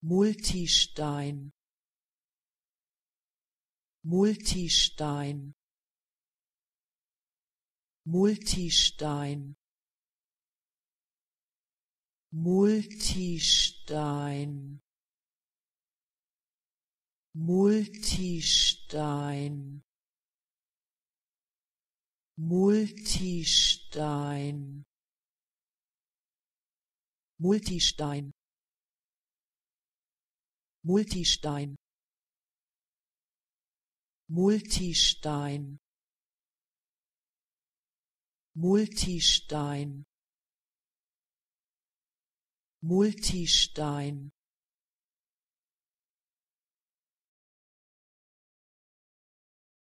Multistein, Multistein, Multistein, Multistein, Multistein, Multistein, Multistein, Multistein, Multistein, Multistein, Multistein,